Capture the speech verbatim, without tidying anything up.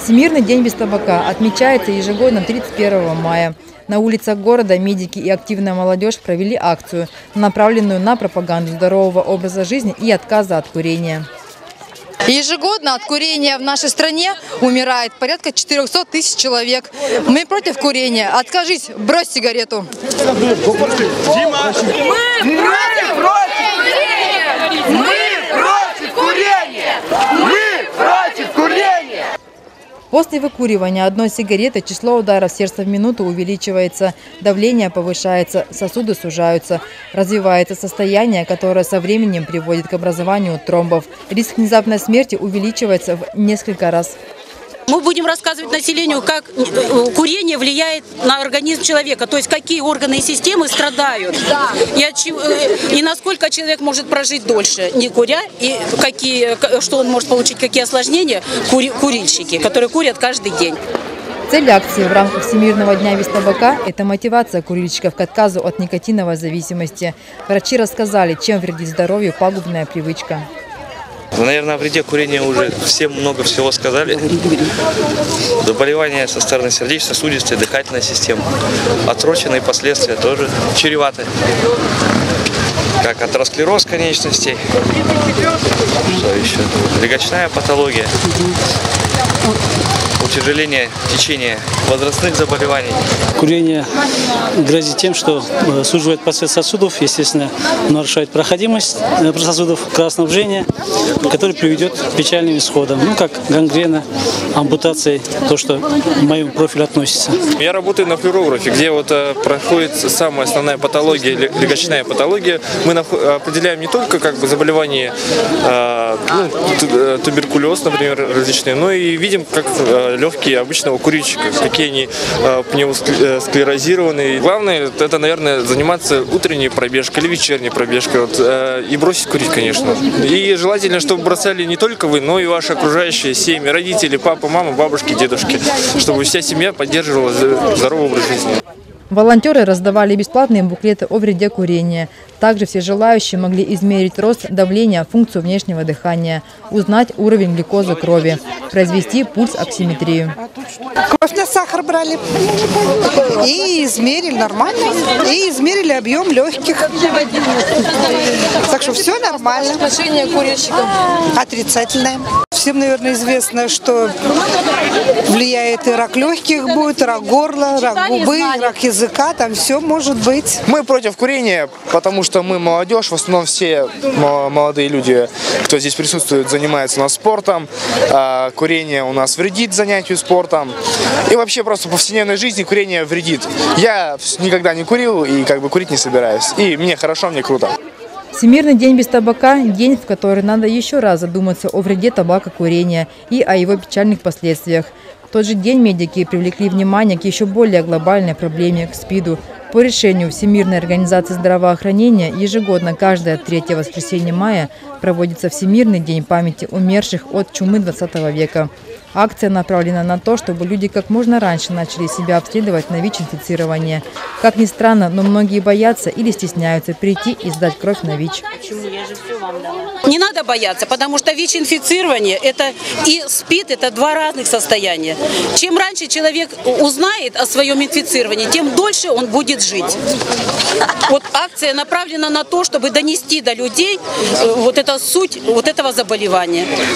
Всемирный день без табака отмечается ежегодно тридцать первого мая. На улицах города медики и активная молодежь провели акцию, направленную на пропаганду здорового образа жизни и отказа от курения. Ежегодно от курения в нашей стране умирает порядка четырёхсот тысяч человек. Мы против курения. Откажись, брось сигарету. Мы против курения! Мы против курения! Мы против курения! После выкуривания одной сигареты число ударов сердца в минуту увеличивается, давление повышается, сосуды сужаются, развивается состояние, которое со временем приводит к образованию тромбов. Риск внезапной смерти увеличивается в несколько раз. Мы будем рассказывать населению, как курение влияет на организм человека, то есть какие органы и системы страдают, и, от чего, и насколько человек может прожить дольше, не куря, и какие, что он может получить, какие осложнения кури, курильщики, которые курят каждый день. Цель акции в рамках Всемирного дня без табака – это мотивация курильщиков к отказу от никотиновой зависимости. Врачи рассказали, чем вредит здоровью пагубная привычка. Наверное, о вреде курения уже всем много всего сказали. Заболевания со стороны сердечно-сосудистой, дыхательной системы. Отсроченные последствия тоже чреваты. Как атеросклероз конечностей, что еще? Легочная патология, утяжеление течения возрастных заболеваний. Курение грозит тем, что суживает просвет сосудов, естественно, нарушает проходимость сосудов, кровоснабжение, который приведет к печальным исходам, ну как гангрена, ампутации, то, что к моему профилю относится. Я работаю на флюорографе, где вот проходит самая основная патология, легочная патология. Мы определяем не только как бы заболевания, ну, туберкулез, например, различные, но и видим, как легкие обычного курильщика, какие они пневмосклерозированные. Главное, это, наверное, заниматься утренней пробежкой или вечерней пробежкой, вот, и бросить курить, конечно. И желательно, чтобы бросали не только вы, но и ваши окружающие семьи, родители, папа, мама, бабушки, дедушки, чтобы вся семья поддерживала здоровый образ жизни. Волонтеры раздавали бесплатные буклеты о вреде курения. Также все желающие могли измерить рост давления, функцию внешнего дыхания, узнать уровень глюкозы крови, произвести пульс-оксиметрию. Кровь на сахар брали и измерили нормально, и измерили объем легких. Так что все нормально. Отношение к курильщикам? Отрицательное. Всем, наверное, известно, что влияет и рак легких будет, и рак горла, рак губы, рак языка, там все может быть. Мы против курения, потому что мы молодежь, в основном все молодые люди, кто здесь присутствует, занимаются у нас спортом. Курение у нас вредит занятию спортом. И вообще просто в повседневной жизни курение вредит. Я никогда не курил и как бы курить не собираюсь. И мне хорошо, мне круто. Всемирный день без табака – день, в который надо еще раз задуматься о вреде табакокурения и о его печальных последствиях. В тот же день медики привлекли внимание к еще более глобальной проблеме – к СПИДу. По решению Всемирной организации здравоохранения ежегодно каждое третье воскресенье мая проводится Всемирный день памяти умерших от чумы двадцатого века. Акция направлена на то, чтобы люди как можно раньше начали себя обследовать на ВИЧ-инфицирование. Как ни странно, но многие боятся или стесняются прийти и сдать кровь на ВИЧ. Не надо бояться, потому что ВИЧ-инфицирование это и СПИД – это два разных состояния. Чем раньше человек узнает о своем инфицировании, тем дольше он будет жить. Вот акция направлена на то, чтобы донести до людей вот эту суть вот этого заболевания.